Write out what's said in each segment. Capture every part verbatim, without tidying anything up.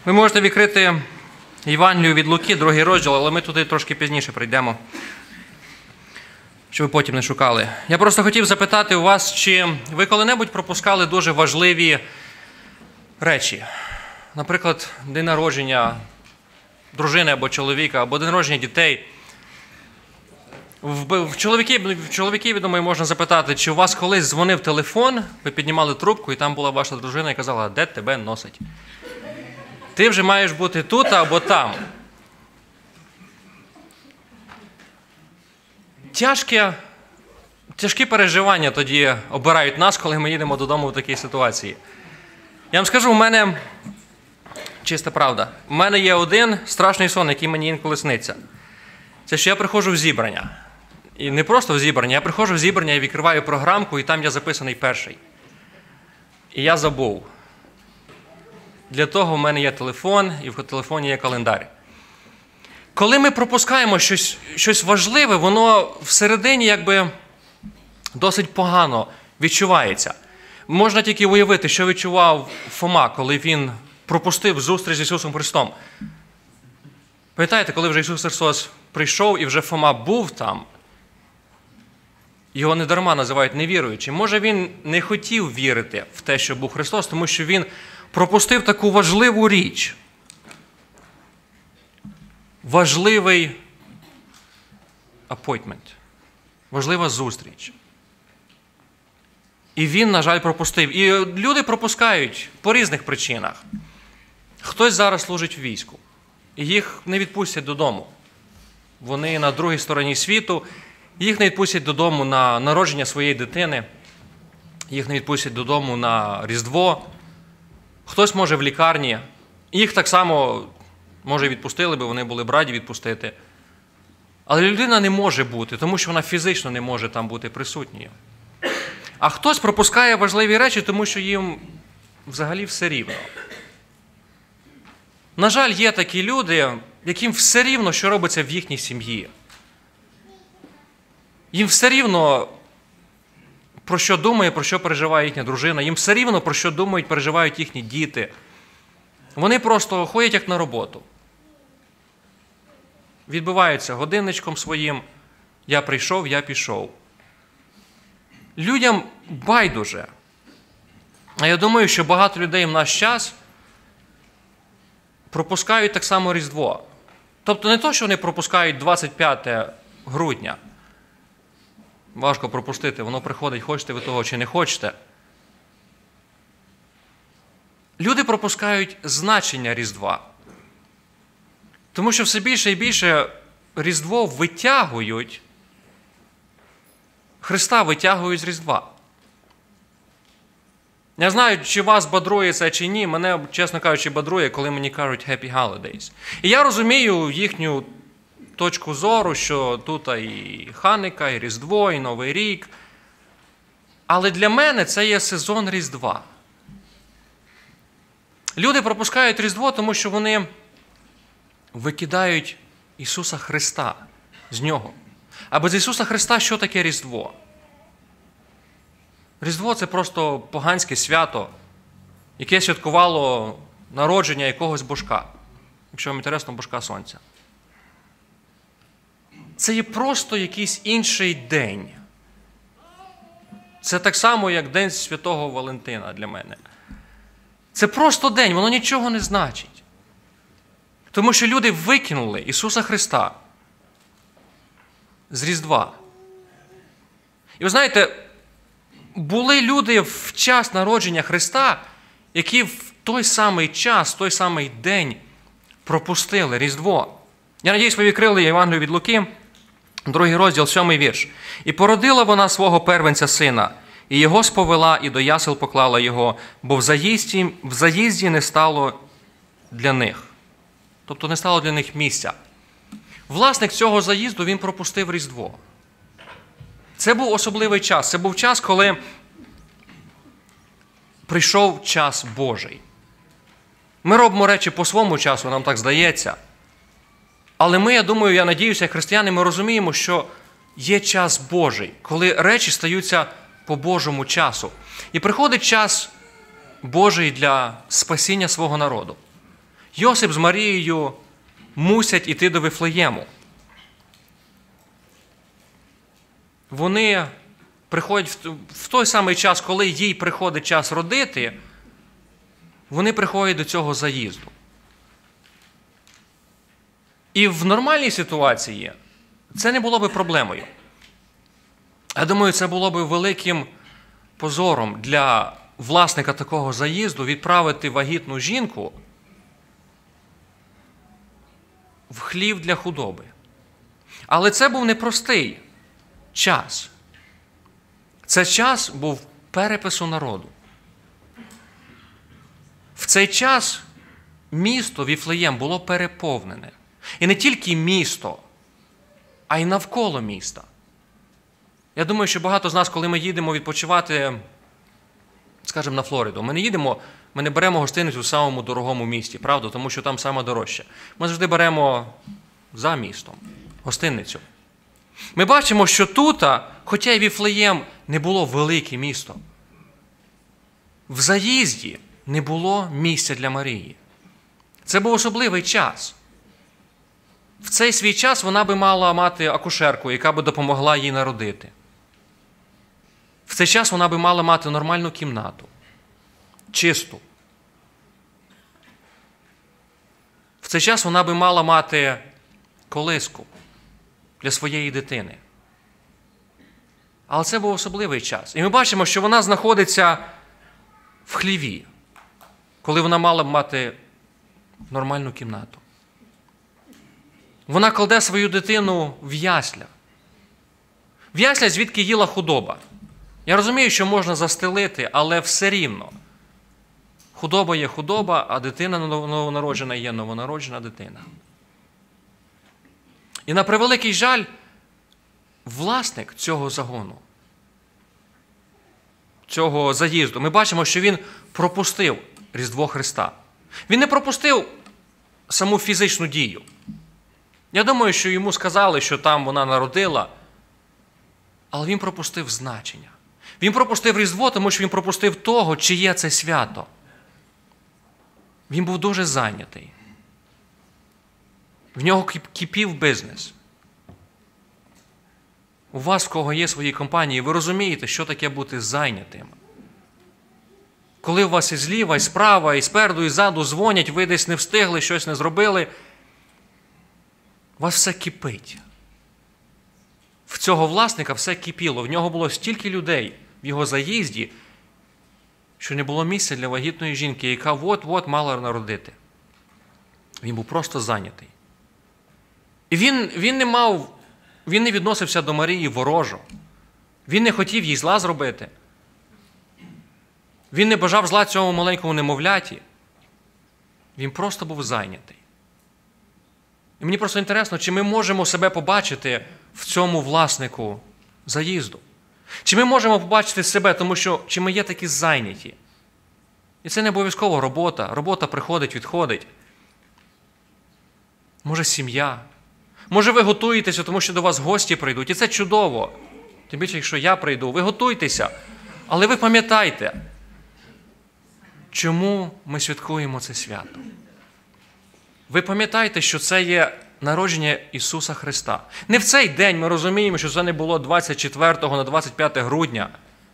Ви можете відкрити Євангелію від Луки, другий розділ, але ми туди трошки пізніше прийдемо, щоб ви потім не шукали. Я просто хотів запитати у вас, чи ви коли-небудь пропускали дуже важливі речі. Наприклад, день народження дружини або чоловіка, або день народження дітей. В чоловіків, в чоловіків, я думаю, можна запитати, чи у вас колись дзвонив телефон, ви піднімали трубку, і там була ваша дружина і казала, де тебе носить? Ти вже маєш бути тут або там. Тяжкі, тяжкі переживання тоді обирають нас, коли ми їдемо додому в такій ситуації. Я вам скажу, у мене, чиста правда, у мене є один страшний сон, який мені інколи сниться. Це що я приходжу в зібрання. І не просто в зібрання, я приходжу в зібрання і відкриваю програмку, і там я записаний перший. І я забув. Для того в мене є телефон, і в телефоні є календар. Коли ми пропускаємо щось, щось важливе, воно всередині якби досить погано відчувається. Можна тільки уявити, що відчував Фома, коли він пропустив зустріч з Ісусом Христом. Пам'ятаєте, коли вже Ісус Христос прийшов і вже Фома був там, його недарма називають невіруючим. Може, він не хотів вірити в те, що був Христос, тому що він пропустив таку важливу річ. Важливий апойтмент. Важлива зустріч. І він, на жаль, пропустив. І люди пропускають по різних причинах. Хтось зараз служить в війську. І їх не відпустять додому. Вони на другій стороні світу. Їх не відпустять додому на народження своєї дитини. Їх не відпустять додому на Різдво. Хтось може в лікарні. Їх так само, може, відпустили би, вони були б раді відпустити. Але людина не може бути, тому що вона фізично не може там бути присутньою. А хтось пропускає важливі речі, тому що їм взагалі все рівно. На жаль, є такі люди, яким все рівно, що робиться в їхній сім'ї. Їм все рівно, про що думає, про що переживає їхня дружина. Їм все рівно, про що думають, переживають їхні діти. Вони просто ходять як на роботу. Відбиваються годинничком своїм. Я прийшов, я пішов. Людям байдуже. А я думаю, що багато людей в наш час пропускають так само Різдво. Тобто не то, що вони пропускають двадцять п'яте грудня. Важко пропустити, воно приходить, хочете ви того чи не хочете. Люди пропускають значення Різдва. Тому що все більше і більше Різдво витягують, Христа витягують з Різдва. Я знаю, чи вас бадрує це, чи ні. Мене, чесно кажучи, бадрує, коли мені кажуть «Happy Holidays». І я розумію їхню точку зору, що тут і Ханука, і Різдво, і Новий рік. Але для мене це є сезон Різдва. Люди пропускають Різдво, тому що вони викидають Ісуса Христа з нього. А без Ісуса Христа що таке Різдво? Різдво – це просто поганське свято, яке святкувало народження якогось божка. Якщо вам інтересно, божка Сонця. Це є просто якийсь інший день. Це так само, як День Святого Валентина для мене. Це просто день, воно нічого не значить. Тому що люди викинули Ісуса Христа з Різдва. І ви знаєте, були люди в час народження Христа, які в той самий час, в той самий день пропустили Різдво. Я надіюсь, ви відкрили Євангелію від Луки, другий розділ, сьомий вірш. «І породила вона свого первенця сина, і його сповела, і до ясел поклала його, бо в заїзді, в заїзді не стало для них». Тобто не стало для них місця. Власник цього заїзду, він пропустив Різдво. Це був особливий час. Це був час, коли прийшов час Божий. Ми робимо речі по своєму часу, нам так здається. Але ми, я думаю, я надіюся, як християни, ми розуміємо, що є час Божий, коли речі стаються по Божому часу. І приходить час Божий для спасіння свого народу. Йосип з Марією мусять іти до Вифлеєму. Вони приходять в той самий час, коли їй приходить час родити, вони приходять до цього заїзду. І в нормальній ситуації це не було би проблемою. Я думаю, це було би великим позором для власника такого заїзду відправити вагітну жінку в хлів для худоби. Але це був непростий час. Це час був перепису народу. В цей час місто Віфлеєм було переповнене. І не тільки місто, а й навколо міста. Я думаю, що багато з нас, коли ми їдемо відпочивати, скажімо, на Флориду, ми не їдемо, ми не беремо гостиницю в самому дорогому місті, правда? Тому що там саме дорожче. Ми завжди беремо за містом гостиницю. Ми бачимо, що тут, хоча й Віфлеєм не було велике місто, в заїзді не було місця для Марії. Це був особливий час. В цей свій час вона би мала мати акушерку, яка би допомогла їй народити. В цей час вона би мала мати нормальну кімнату, чисту. В цей час вона би мала мати колиску для своєї дитини. Але це був особливий час. І ми бачимо, що вона знаходиться в хліві, коли вона мала б мати нормальну кімнату. Вона кладе свою дитину в ясля. В ясля, звідки їла худоба. Я розумію, що можна застелити, але все рівно. Худоба є худоба, а дитина новонароджена є новонароджена дитина. І на превеликий жаль, власник цього загону, цього заїзду, ми бачимо, що він пропустив Різдво Христа. Він не пропустив саму фізичну дію. Я думаю, що йому сказали, що там вона народила, але він пропустив значення. Він пропустив Різдво, тому що він пропустив того, чиє це свято. Він був дуже зайнятий. В нього кипів бізнес. У вас, в кого є свої компанії, ви розумієте, що таке бути зайнятим. Коли у вас і зліва, і справа, і спереду, і ззаду дзвонять, ви десь не встигли, щось не зробили, у вас все кипить. В цього власника все кипіло. В нього було стільки людей в його заїзді, що не було місця для вагітної жінки, яка от-от мала народити. Він був просто зайнятий. І він, він не мав, він не відносився до Марії ворожо. Він не хотів їй зла зробити. Він не бажав зла цьому маленькому немовляті. Він просто був зайнятий. І мені просто інтересно, чи ми можемо себе побачити в цьому власнику заїзду? Чи ми можемо побачити себе, тому що чи ми є такі зайняті? І це не обов'язково робота. Робота приходить, відходить. Може, сім'я. Може, ви готуєтеся, тому що до вас гості прийдуть. І це чудово. Тим більше, якщо я прийду, ви готуйтеся. Але ви пам'ятайте, чому ми святкуємо це свято. Ви пам'ятаєте, що це є народження Ісуса Христа. Не в цей день ми розуміємо, що це не було двадцять четвертого на двадцять п'яте грудня.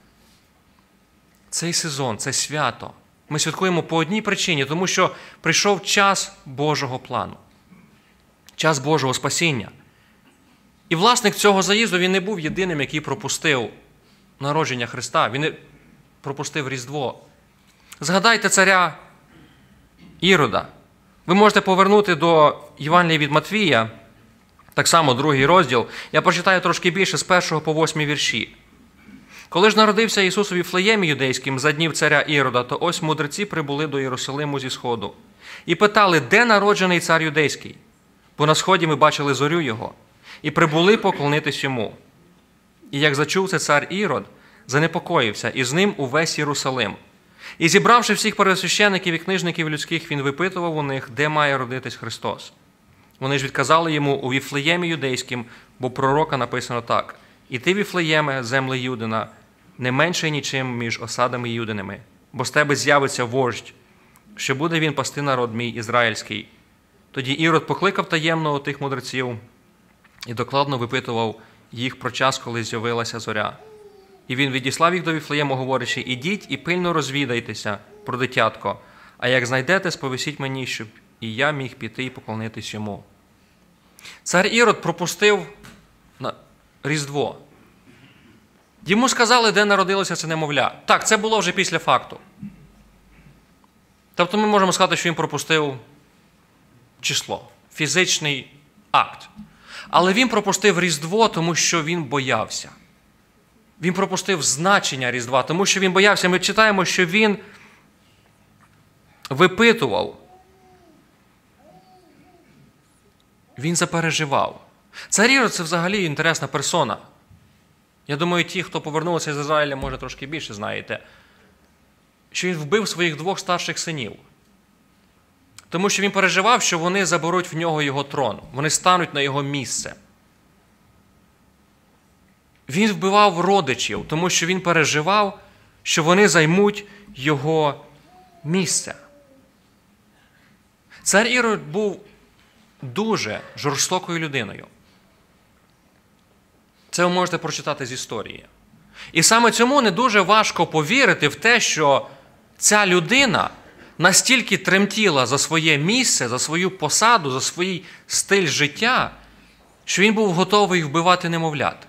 Цей сезон, це свято ми святкуємо по одній причині, тому що прийшов час Божого плану. Час Божого спасіння. І власник цього заїзду, він не був єдиним, який пропустив народження Христа. Він не пропустив Різдво. Згадайте царя Ірода. Ви можете повернути до Євангелія від Матвія, так само другий розділ. Я прочитаю трошки більше з першого по восьмий вірші. Коли ж народився Ісус у Віфлеємі юдейським за днів царя Ірода, то ось мудреці прибули до Єрусалиму зі сходу. І питали, де народжений цар юдейський? Бо на сході ми бачили зорю його. І прибули поклонитись йому. І як зачув це цар Ірод, занепокоївся, і з ним увесь Єрусалим. І зібравши всіх первосвящеників і книжників людських, він випитував у них, де має родитись Христос. Вони ж відказали йому у Віфлеємі юдейським, бо пророка написано так. «І ти, Віфлеєме, земле Юдина, не менше нічим між осадами юдинами, бо з тебе з'явиться вождь, що буде він пасти народ мій ізраїльський. Тоді Ірод покликав таємно тих мудреців і докладно випитував їх про час, коли з'явилася зоря. І він відіслав їх до Віфлеєму, говорячи: ідіть і пильно розвідайтеся про дитятко, а як знайдете, сповістіть мені, щоб і я міг піти і поклонитись йому. Цар Ірод пропустив Різдво. Йому сказали, де народилося це немовля. Так, це було вже після факту. Тобто ми можемо сказати, що він пропустив число, фізичний акт. Але він пропустив Різдво, тому що він боявся. Він пропустив значення Різдва, тому що він боявся. Ми читаємо, що він випитував. Він запереживав. Цар Ірод – це взагалі інтересна персона. Я думаю, ті, хто повернулися з Ізраїля, може трошки більше знаєте, що він вбив своїх двох старших синів. Тому що він переживав, що вони заберуть в нього його трон, вони стануть на його місце. Він вбивав родичів, тому що він переживав, що вони займуть його місце. Цар Ірод був дуже жорстокою людиною. Це ви можете прочитати з історії. І саме цьому не дуже важко повірити в те, що ця людина настільки тремтіла за своє місце, за свою посаду, за свій стиль життя, що він був готовий вбивати немовлят.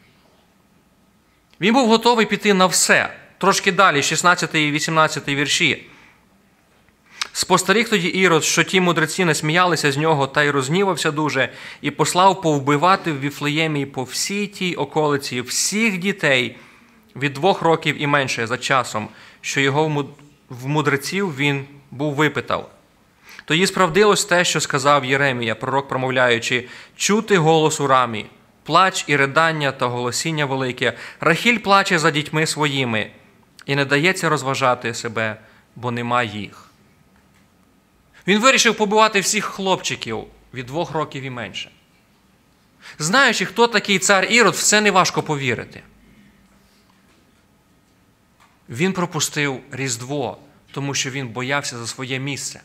Він був готовий піти на все. Трошки далі, шістнадцятий і вісімнадцятий вірші. Спостеріг тоді Ірод, що ті мудреці насміялися з нього, та й розгнівався дуже, і послав повбивати в Віфлеємі і по всій тій околиці всіх дітей від двох років і менше за часом, що його в мудреців він був випитав. Тоді справдилось те, що сказав Єремія, пророк, промовляючи: «Чути голос у рамі, плач і ридання та голосіння велике. Рахіль плаче за дітьми своїми, і не дається розважати себе, бо нема їх». Він вирішив побивати всіх хлопчиків від двох років і менше. Знаючи, хто такий цар Ірод, в це не важко повірити. Він пропустив Різдво, тому що він боявся за своє місце.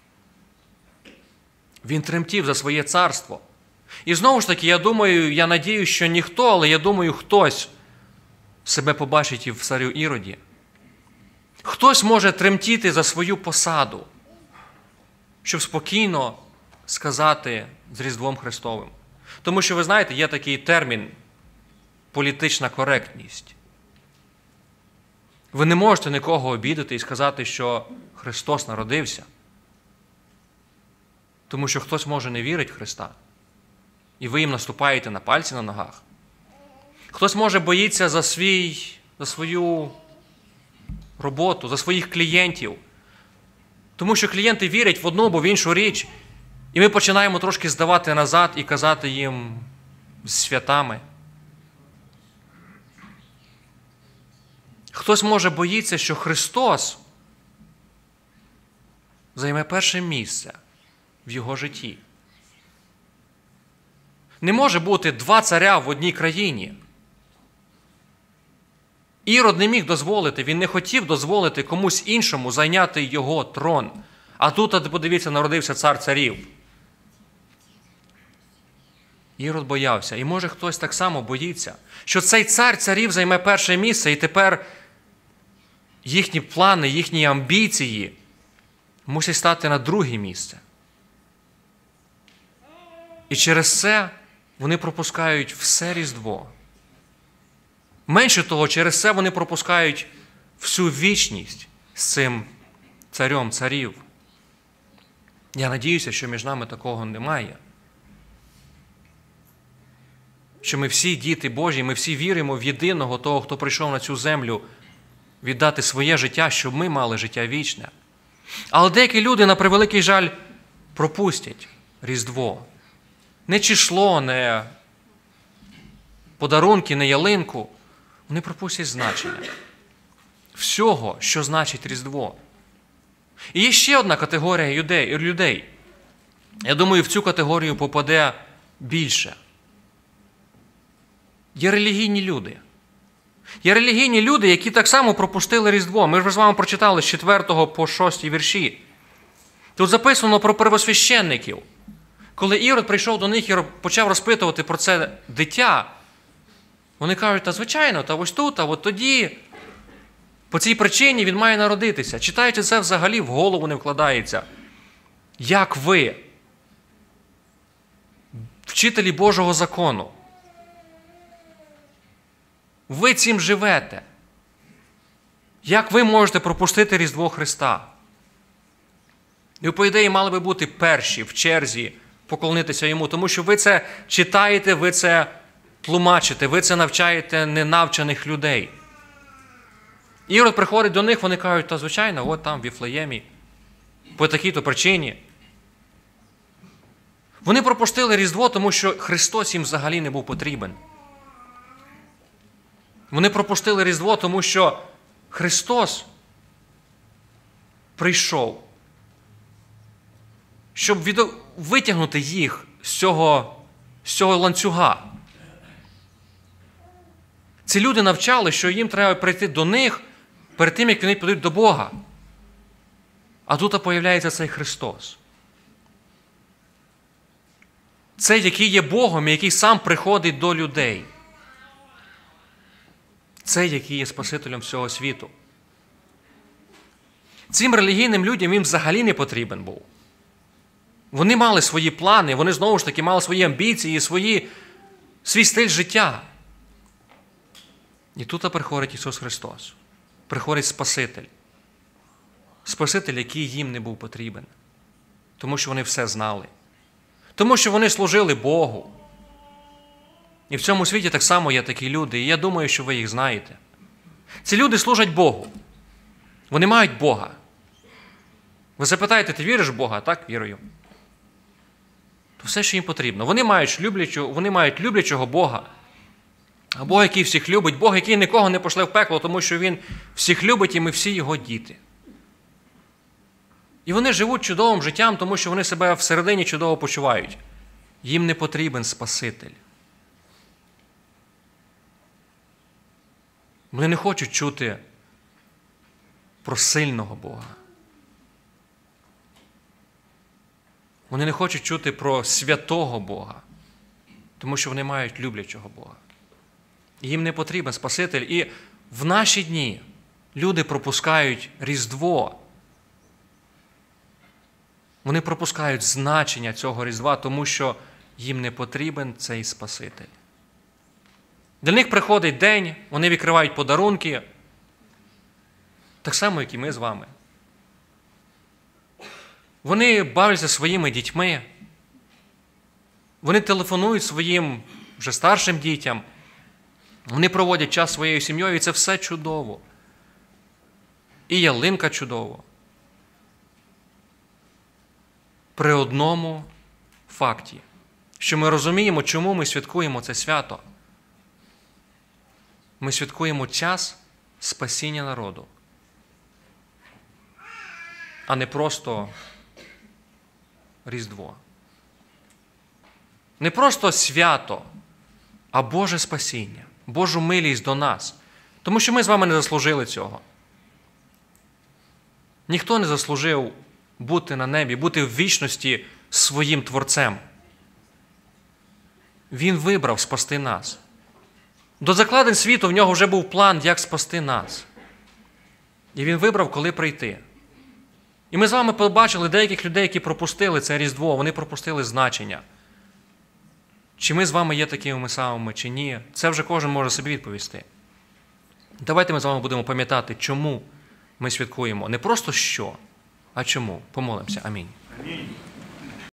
Він тремтів за своє царство. І знову ж таки, я думаю, я надію, що ніхто, але я думаю, хтось себе побачить і в царю Іроді. Хтось може тремтіти за свою посаду, щоб спокійно сказати з Різдвом Христовим. Тому що, ви знаєте, є такий термін політична коректність. Ви не можете нікого обідати і сказати, що Христос народився. Тому що хтось може не вірить в Христа. І ви їм наступаєте на пальці на ногах. Хтось може боїться за, свій, за свою роботу, за своїх клієнтів. Тому що клієнти вірять в одну або в іншу річ. І ми починаємо трошки здавати назад і казати їм з святами. Хтось може боїться, що Христос займе перше місце в його житті. Не може бути два царя в одній країні. Ірод не міг дозволити, він не хотів дозволити комусь іншому зайняти його трон. А тут, подивіться, народився цар царів. Ірод боявся. І може хтось так само боїться, що цей цар царів займе перше місце, і тепер їхні плани, їхні амбіції мусять стати на друге місце. І через це вони пропускають все Різдво. Менше того, через це вони пропускають всю вічність з цим царем царів. Я надіюся, що між нами такого немає. Що ми всі діти Божі, ми всі віримо в єдиного того, хто прийшов на цю землю віддати своє життя, щоб ми мали життя вічне. Але деякі люди, на превеликий жаль, пропустять Різдво. Не число, не подарунки, не ялинку. Вони пропустять значення всього, що значить Різдво. І є ще одна категорія людей. Я думаю, в цю категорію попаде більше. Є релігійні люди. Є релігійні люди, які так само пропустили Різдво. Ми ж з вами прочитали з четвертого по шостий вірші. Тут записано про первосвященників. Коли Ірод прийшов до них і почав розпитувати про це дитя, вони кажуть, та звичайно, та ось тут, а от тоді, по цій причині він має народитися. Читаючи це, взагалі в голову не вкладається. Як ви, вчителі Божого закону, ви цим живете? Як ви можете пропустити Різдво Христа? І, по ідеї, мали би бути перші в черзі поклонитися йому, тому що ви це читаєте, ви це тлумачите, ви це навчаєте ненавчених людей. Ірод приходить до них, вони кажуть, та звичайно, от там в Віфлеємі, по такій-то причині. Вони пропустили Різдво, тому що Христос їм взагалі не був потрібен. Вони пропустили Різдво, тому що Христос прийшов, щоб від... витягнути їх з цього, з цього ланцюга. Ці люди навчали, що їм треба прийти до них перед тим, як вони підуть до Бога. А тут появляється цей Христос. Цей, який є Богом і який сам приходить до людей. Цей, який є Спасителем всього світу. Цим релігійним людям він взагалі не потрібен був. Вони мали свої плани, вони знову ж таки мали свої амбіції, свої, свій стиль життя. І тут приходить Ісус Христос. Приходить Спаситель. Спаситель, який їм не був потрібен. Тому що вони все знали. Тому що вони служили Богу. І в цьому світі так само є такі люди, і я думаю, що ви їх знаєте. Ці люди служать Богу. Вони мають Бога. Ви запитаєте, ти віриш в Бога? Так, вірую. То все, що їм потрібно. Вони мають люблячого, вони мають люблячого Бога. А Бог, який всіх любить, Бог, який нікого не пошле в пекло, тому що Він всіх любить, і ми всі Його діти. І вони живуть чудовим життям, тому що вони себе всередині чудово почувають. Їм не потрібен Спаситель. Вони не хочуть чути про сильного Бога. Вони не хочуть чути про святого Бога, тому що вони мають люблячого Бога. І їм не потрібен Спаситель. І в наші дні люди пропускають Різдво. Вони пропускають значення цього Різдва, тому що їм не потрібен цей Спаситель. Для них приходить день, вони відкривають подарунки, так само, як і ми з вами. Вони бавляться своїми дітьми, вони телефонують своїм вже старшим дітям, вони проводять час своєю сім'єю, і це все чудово. І ялинка чудово. При одному факті, що ми розуміємо, чому ми святкуємо це свято. Ми святкуємо час спасіння народу, а не просто Різдво. Не просто свято, а Боже спасіння, Божу милість до нас. Тому що ми з вами не заслужили цього. Ніхто не заслужив бути на небі, бути в вічності своїм Творцем. Він вибрав спасти нас. До закладин світу в нього вже був план, як спасти нас. І він вибрав, коли прийти. І ми з вами побачили деяких людей, які пропустили це Різдво, вони пропустили значення. Чи ми з вами є такими самими, чи ні, це вже кожен може собі відповісти. Давайте ми з вами будемо пам'ятати, чому ми святкуємо. Не просто що, а чому. Помолимося. Амінь. Амінь.